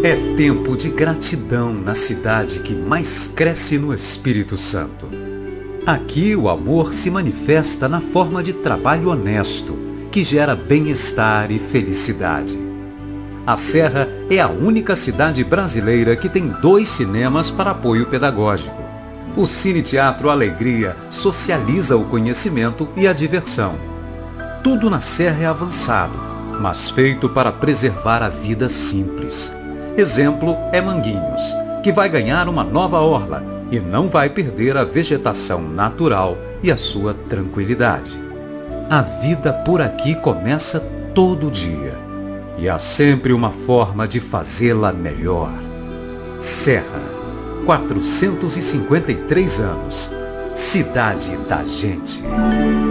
É tempo de gratidão na cidade que mais cresce no Espírito Santo. Aqui o amor se manifesta na forma de trabalho honesto, que gera bem-estar e felicidade. A Serra é a única cidade brasileira que tem 2 cinemas para apoio pedagógico. O Cine Teatro Alegria socializa o conhecimento e a diversão. Tudo na Serra é avançado, mas feito para preservar a vida simples. Exemplo é Manguinhos, que vai ganhar uma nova orla e não vai perder a vegetação natural e a sua tranquilidade. A vida por aqui começa todo dia e há sempre uma forma de fazê-la melhor. Serra, 453 anos, cidade da gente.